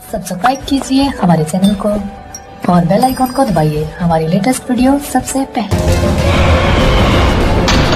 Subscribe कीजिए हमारे channel को और बेल आइकॉन को दबाइए हमारी लेटेस्ट वीडियो सबसे पहले।